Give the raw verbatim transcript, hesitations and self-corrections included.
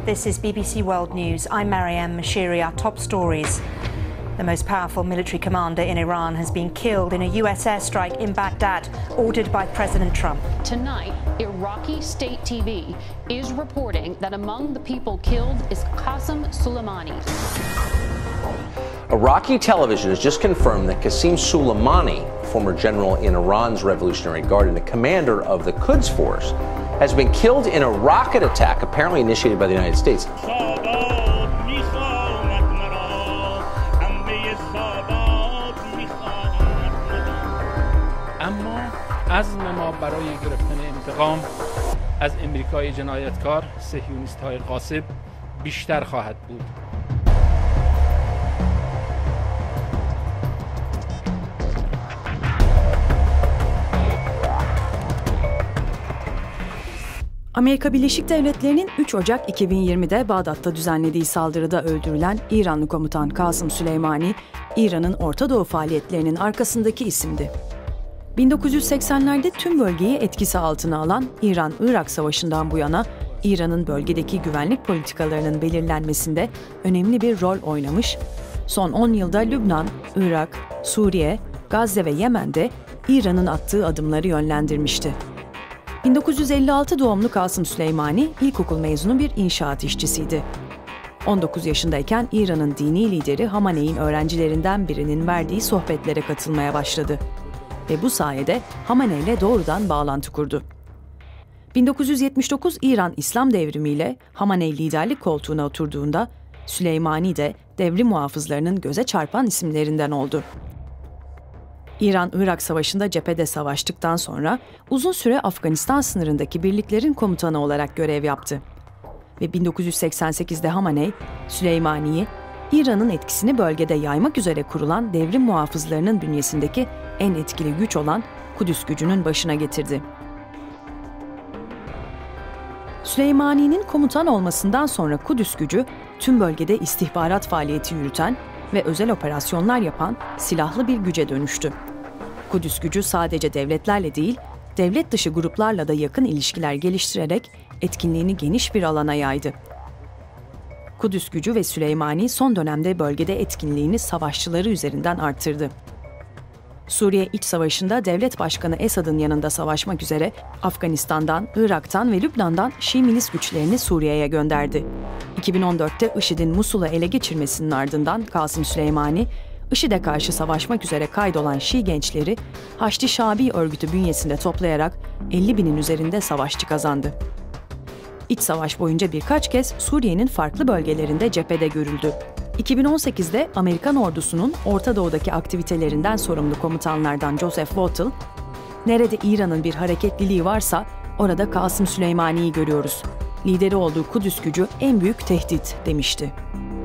This is B B C World News. I'm Mariam Mashiri. Our top stories. The most powerful military commander in Iran has been killed in a U S airstrike in Baghdad, ordered by President Trump. Tonight, Iraqi state T V is reporting that among the people killed is Qasem Soleimani. Iraqi television has just confirmed that Qasem Soleimani, former general in Iran's Revolutionary Guard and the commander of the Quds Force, has been killed in a rocket attack apparently initiated by the United States. اما عزم ما برای گرفتن انتقام از امریکای جنایتکار صهیونیست‌های غاصب بیشتر خواهد بود. Amerika Birleşik Devletleri'nin üç Ocak iki bin yirmide Bağdat'ta düzenlediği saldırıda öldürülen İranlı komutan Qasem Soleimani, İran'ın Orta Doğu faaliyetlerinin arkasındaki isimdi. bin dokuz yüz seksenlerde tüm bölgeyi etkisi altına alan İran-Irak Savaşı'ndan bu yana İran'ın bölgedeki güvenlik politikalarının belirlenmesinde önemli bir rol oynamış, son on yılda Lübnan, Irak, Suriye, Gazze ve Yemen'de İran'ın attığı adımları yönlendirmişti. bin dokuz yüz elli altı doğumlu Qasem Soleimani, ilkokul mezunu bir inşaat işçisiydi. on dokuz yaşındayken İran'ın dini lideri Hamaney'in öğrencilerinden birinin verdiği sohbetlere katılmaya başladı. Ve bu sayede Hamaney ile doğrudan bağlantı kurdu. bin dokuz yüz yetmiş dokuz İran İslam Devrimi ile Hamaney liderlik koltuğuna oturduğunda Süleymani de devrim muhafızlarının göze çarpan isimlerinden oldu. İran-Irak Savaşı'nda cephede savaştıktan sonra uzun süre Afganistan sınırındaki birliklerin komutanı olarak görev yaptı. Ve bin dokuz yüz seksen sekizde Hamaney, Süleymani'yi İran'ın etkisini bölgede yaymak üzere kurulan devrim muhafızlarının bünyesindeki en etkili güç olan Kudüs gücünün başına getirdi. Süleymani'nin komutan olmasından sonra Kudüs gücü, tüm bölgede istihbarat faaliyeti yürüten ve özel operasyonlar yapan silahlı bir güce dönüştü. Kudüs gücü sadece devletlerle değil, devlet dışı gruplarla da yakın ilişkiler geliştirerek etkinliğini geniş bir alana yaydı. Kudüs gücü ve Süleymani son dönemde bölgede etkinliğini savaşçıları üzerinden artırdı. Suriye İç Savaşı'nda devlet başkanı Esad'ın yanında savaşmak üzere Afganistan'dan, Irak'tan ve Lübnan'dan Şii milis güçlerini Suriye'ye gönderdi. iki bin on dörtte IŞİD'in Musul'u ele geçirmesinin ardından Qasem Soleimani, IŞİD'e karşı savaşmak üzere kaydolan Şii gençleri Haçlı Şabi örgütü bünyesinde toplayarak elli binin üzerinde savaşçı kazandı. İç savaş boyunca birkaç kez Suriye'nin farklı bölgelerinde cephede görüldü. iki bin on sekizde Amerikan ordusunun Orta Doğu'daki aktivitelerinden sorumlu komutanlardan Joseph Votel, "Nerede İran'ın bir hareketliliği varsa orada Qasem Soleimani'yi görüyoruz. Lideri olduğu Kudüs gücü en büyük tehdit," demişti.